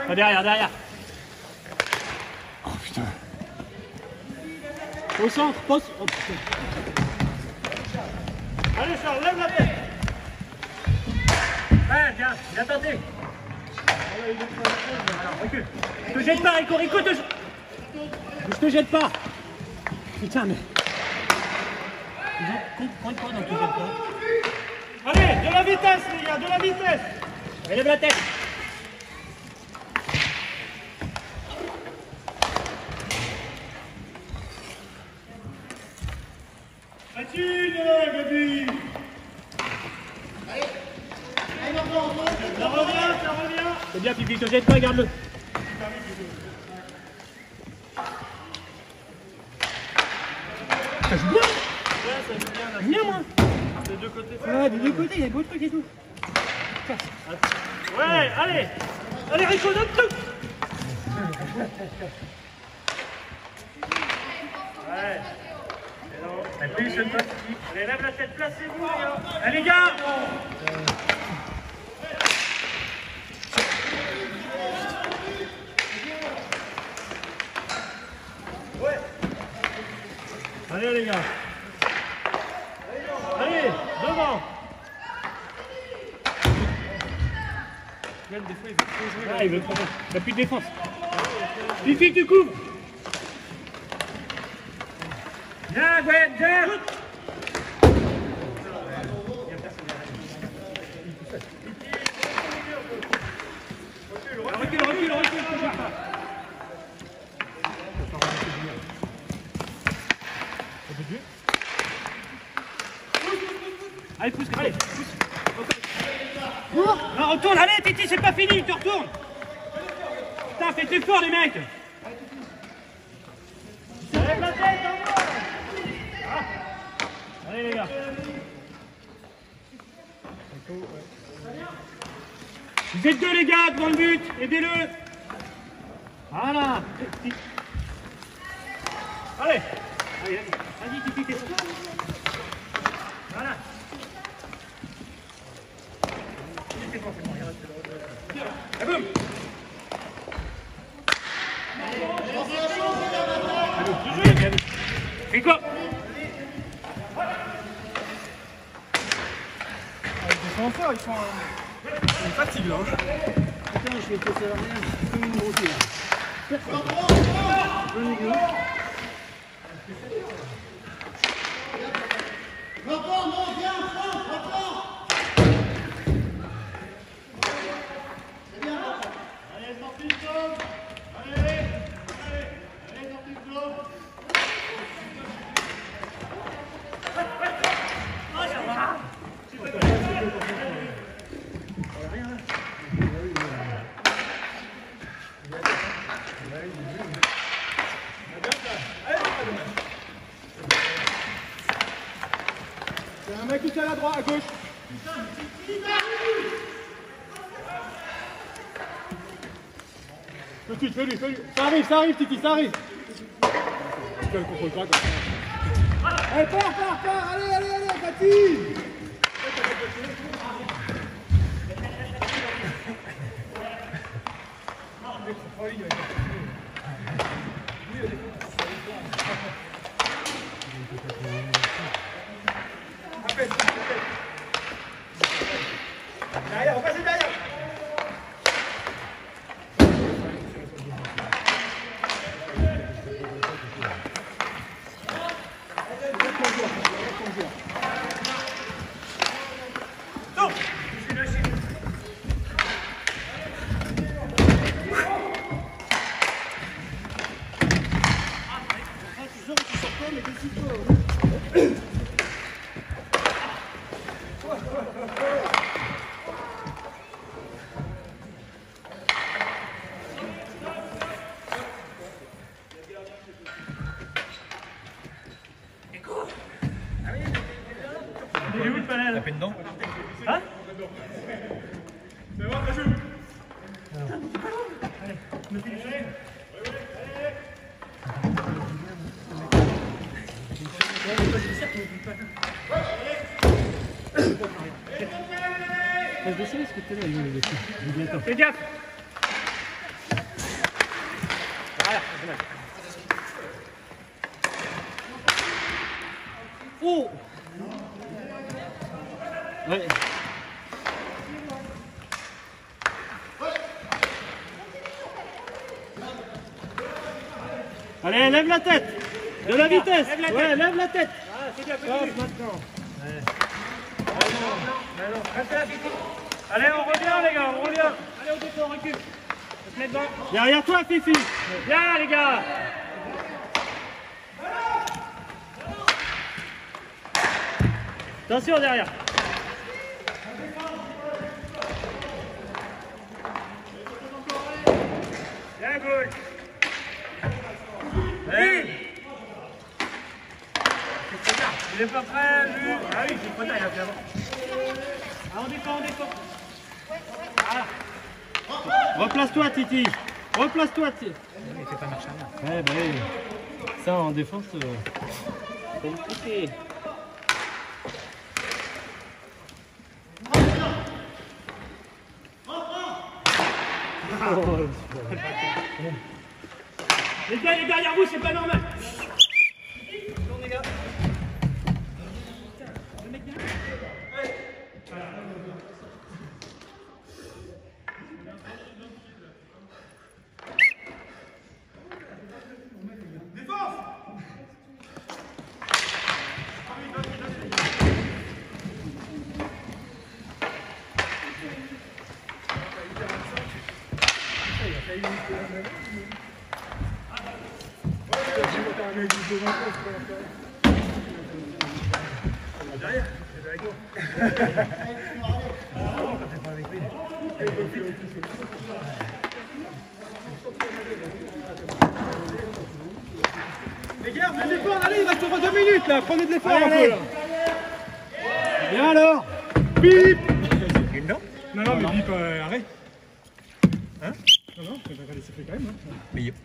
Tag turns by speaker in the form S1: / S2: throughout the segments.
S1: Derrière, derrière.
S2: Oh putain.
S1: Au centre, pose. Oh putain. Allez Charles, lève la tête. Ouais, bien tenté. Alors, recule. Je te jette pas, Rico, je te jette pas. Putain, mais... Prends quoi dans tout ça? Allez, de la vitesse, les gars, de la vitesse. Allez, lève la tête. Continue, Gabi. Ça revient. C'est bien, Pipi, te jette pas, garde-le. Ça joue bien. Ouais, ça joue bien. Bien, moi. Des deux côtés. Ouais, des deux côtés, il y a beau truc et tout. Ouais, allez. Allez, Rico, donne tout. Ouais. Allez, lève la tête, placez-vous, les gars. Allez, les gars. Ouais. Allez, les gars. Allez, devant.
S3: Même des fois, il veut trop jouer.
S1: Ah, il veut trop jouer. Il n'a plus de défense. Fifi, tu couvres. Viens, Gwen, viens. Recule. Allez, pousse. Non, retourne, allez, Titi, c'est pas fini, tu retournes. Putain, faites effort, les mecs. Lève la tête, allez, les gars. Vous êtes deux, les gars, devant le but, aidez-le. Voilà. Allez, vas-y, Titi, t'es sûr. Voilà. C'est bon, il reste là. Et boum. Fais quoi?
S3: Ils sont forts, ils sont fatigués là.
S1: Putain, je vais te faire rien, c'est comme une grosse.
S3: Un mec qui est à la droite, à gauche. Petit, fais-lui. Ça arrive, Titi, ça arrive. Putain, le contrôle pas comme ça. Allez, pars, allez, Tati.
S1: Derrière, on passe derrière. Non, je suis lâché. Tu sors pas, mais décide-toi. Il est où le panel?
S3: T'as fait dedans?
S1: Hein?
S3: C'est bon, ça joue.
S1: Allez, me fais du soleil. Je vais essayer ce que tu as là, il est bientôt. Fais gaffe!
S3: Oh.
S2: Ouais. Allez, lève la tête. De la vitesse. Ouais, lève la tête.
S1: Ah, c'est bien,
S2: Hop, maintenant.
S1: Allez, on revient les gars, on revient. Allez, on défend, on recule. On se met devant.
S2: Derrière toi, Fifi.
S1: Bien les gars.
S2: Attention derrière.
S1: Bien, goal. Allez. Il est pas prêt, lui. Ah oui, c'est pas tard, il a fait avant. Ah, on défend, on défend.
S2: Replace-toi, Titi. Replace-toi, Titi.
S1: Il fait pas marche arrière.
S2: Ouais, bah oui. Ça, en défense, c'est compliqué.
S1: Les gars, il est derrière vous, c'est pas normal. Non, les gars.
S3: Les gars, faites l'effort, allez, il reste encore 2 minutes là, prenez de l'effort un peu là. Bien alors. Bip. Non, non, mais bip, arrête. Hein? Non, non, je vais pas laisser quand même. Hein.
S4: Mais
S3: là.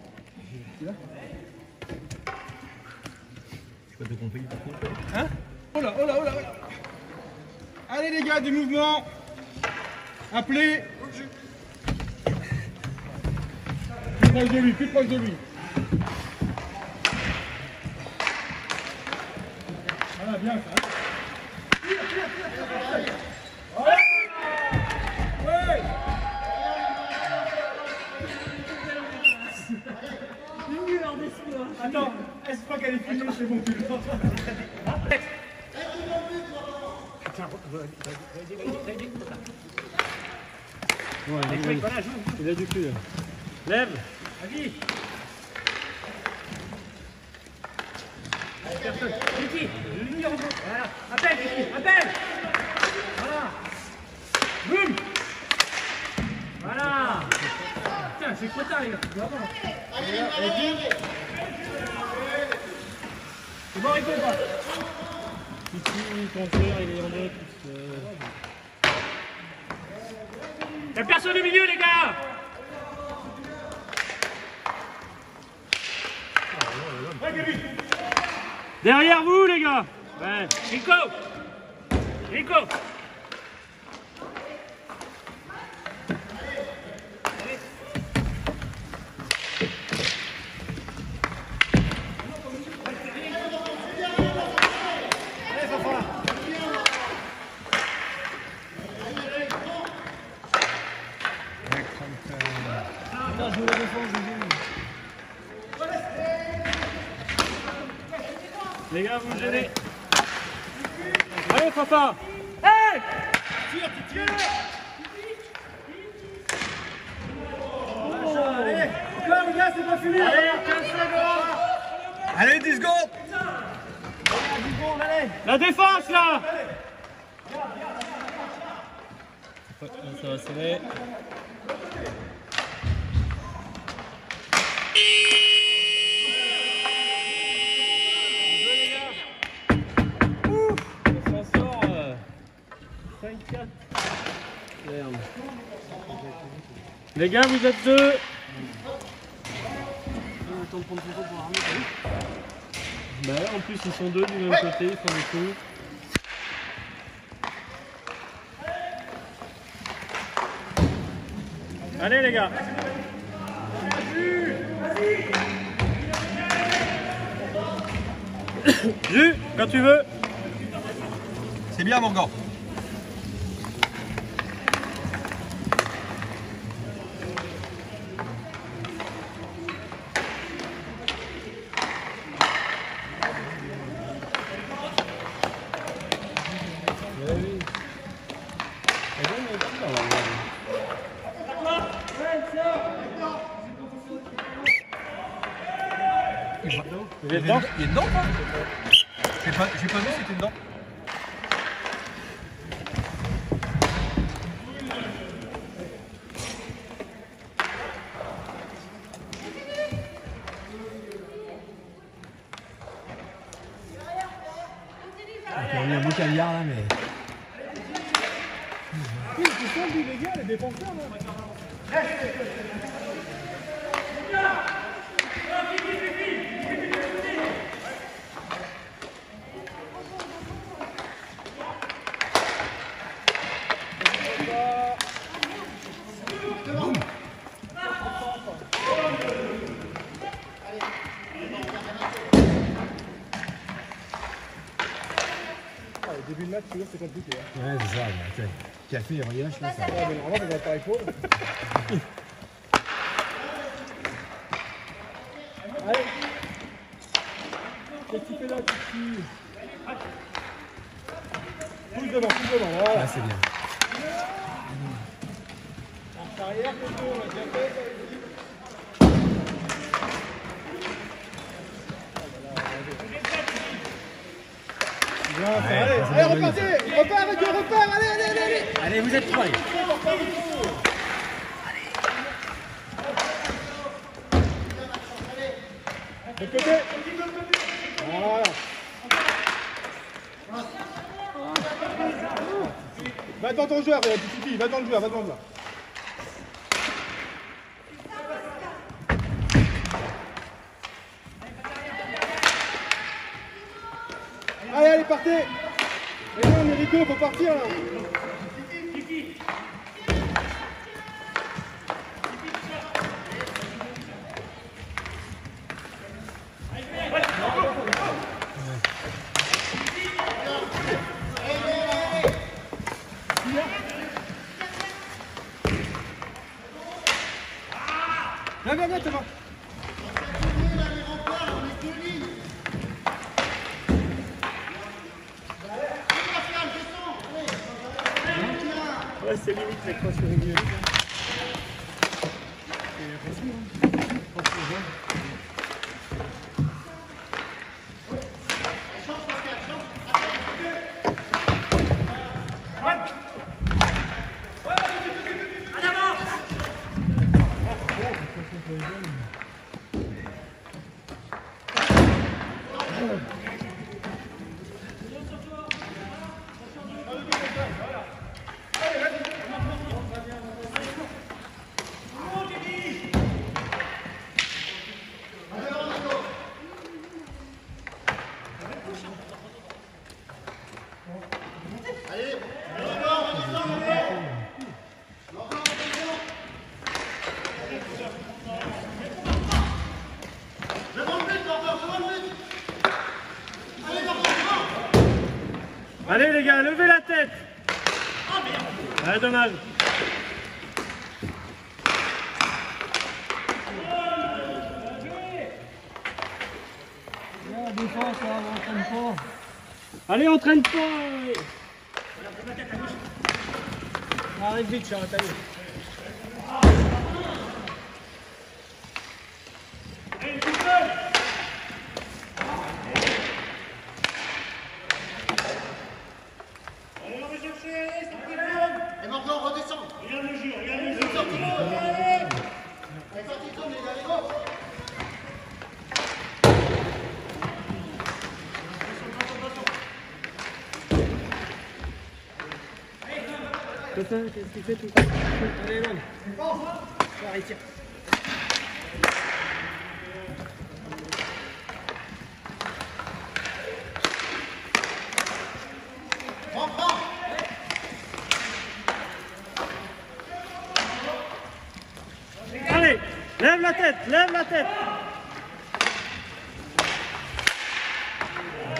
S4: je pas te compris par contre.
S3: Hein? Oh là, oh là, oh là, oh là. Allez les gars, du mouvement. Appelez. Plus proche de lui, plus proche de lui. Voilà, bien ça. Attends, est-ce pas qu'elle est filmée, c'est bon, tu le sens.
S2: Ouais, il a du cul. Lève.
S1: Vas-y. Personne. Titi, voilà. Appelle, Titi, appelle. Voilà. Boum. Voilà. Tiens, c'est trop tard, les gars. C'est bon, Rico, quoi.
S2: Titi, ton frère, il est en deux.
S1: Y'a personne au milieu, les gars.
S2: Derrière vous, les gars. Ouais.
S1: Rico. Rico.
S2: Les gars, vous me gênez. Allez, papa.
S1: Hey.
S3: Tire, tire. Allez, encore les gars, c'est pas fini.
S1: Allez, 15 secondes.
S4: Allez, 10 secondes.
S2: La défense, là. Ça va serrer. Merde. Les gars, vous êtes deux. Attends de prendre ton temps pour armer, t'as vu? Bah en plus ils sont deux du même côté, ils font des coups. Allez les gars.
S1: Jus, quand tu veux.
S4: C'est bien, Morgan.
S1: Il est dedans.
S4: Il est dedans, quoi. J'ai pas vu si c'était dedans.
S3: Il y a eu un beau caviar là, mais. Oui, c'est ça, lui, les gars, les défenseurs là. Au début de match, tu vois, c'est compliqué. Hein.
S5: Ouais, c'est ça. Okay. Café et rien, je pense.
S3: Ouais, mais normalement, on va pas épaule. Allez. Qu'est-ce que tu fais là, Titi? Pousse devant, voilà.
S5: Là, c'est bien.
S3: Marche arrière, Coco, on l'a déjà fait. Bien, allez, repartez! Repars avec eux, repars! Allez!
S5: Allez, vous êtes prêts.
S3: De côté! Voilà! Va dans ton joueur, Titi, va dans le joueur, Allez, partez! Et non, Mérico, faut partir là! Viens, Thomas!
S1: Ouais, c'est limite les croix sur une gueule. Allez les gars, levez la tête. Ah, dommage. Allez, entraîne-toi. Arrive vite, Charles, allez.
S6: Et maintenant, redescend.
S1: Regarde le jeu, regarde le jeu.
S6: Allez, sorti, tourne, les gars, allez, go.
S1: Qu'est-ce qu'il fait tout ça? Allez, non. Allez, tiens. Allez, lève la tête, lève la tête.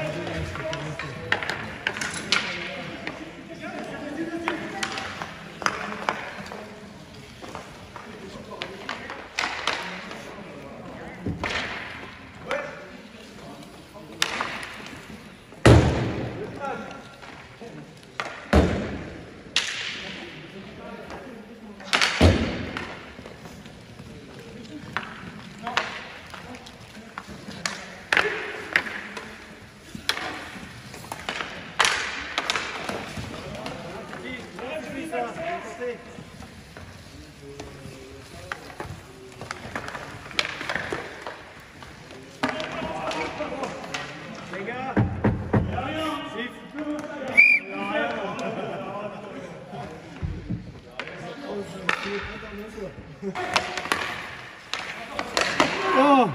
S3: Oh.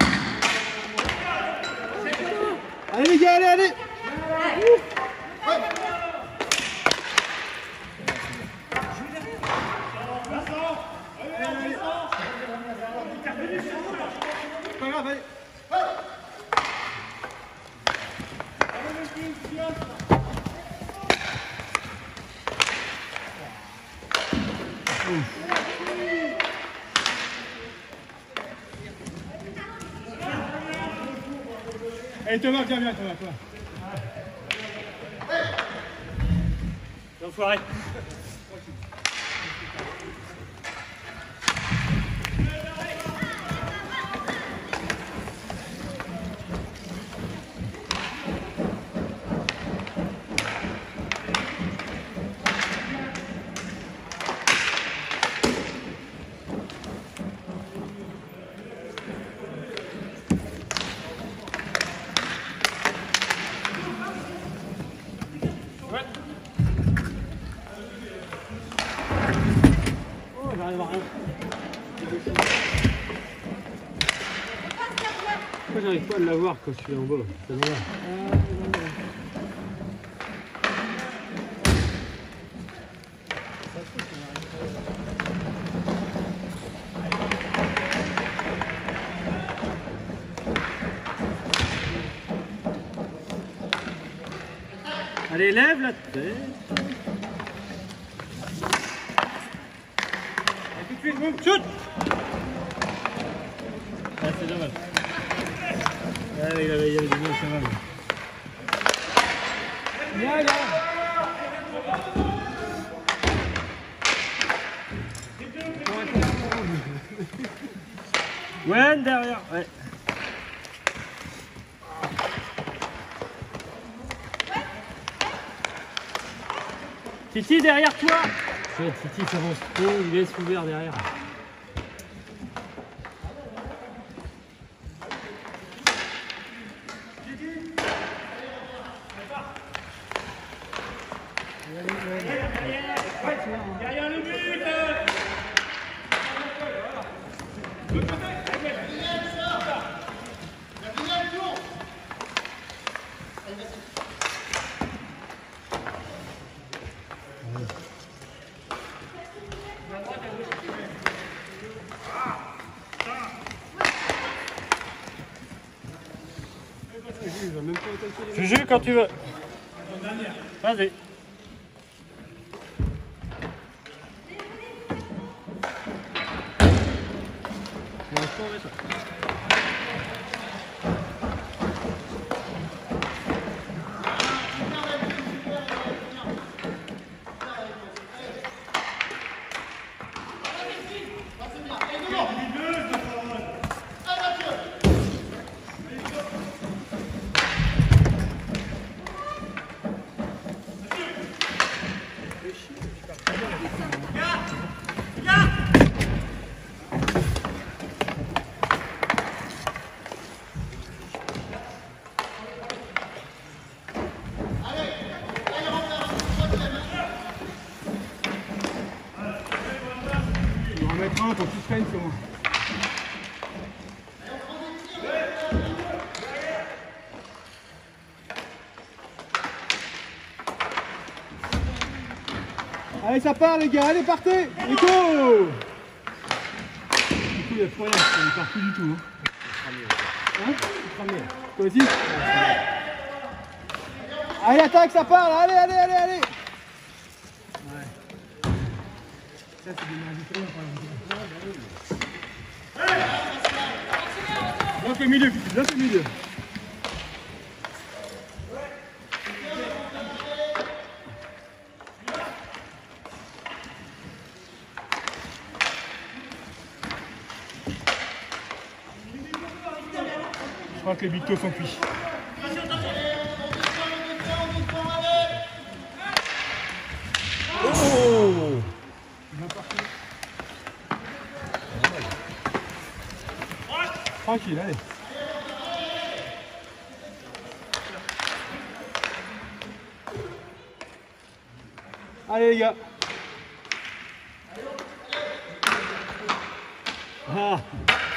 S3: Allez les gars, allez, allez. Pas grave, allez. Allez Thomas, viens, Thomas, toi.
S1: L'enfoiré.
S2: Pourquoi j'arrive pas à l'avoir quand je suis en bas? C'est normal.
S1: Allez, lève la tête.
S3: Tout de suite, boum, shoot.
S1: Ah, c'est dommage. Ah, il y avait du bon chemin.
S3: Viens, là.
S1: Gwen derrière. Ouais. Titi derrière toi.
S2: Titi s'avance trop, il laisse ouvert derrière.
S1: Derrière le but. Juju, quand tu veux. Vas-y.
S3: On va en mettre un pour qu'il se freine sur moi. Allez, ça part les gars, allez, partez. Nico. Du coup, il n'y a plus rien, il part plus du tout. Hein? Toi aussi? Allez, attaque, ça part là, allez, allez, allez, allez. Ça, c'est des magiques, bloque le milieu, bloque le milieu. Je crois que les bictos sont cuits. Oh! Tranquille, allez. Allez les gars. Ah.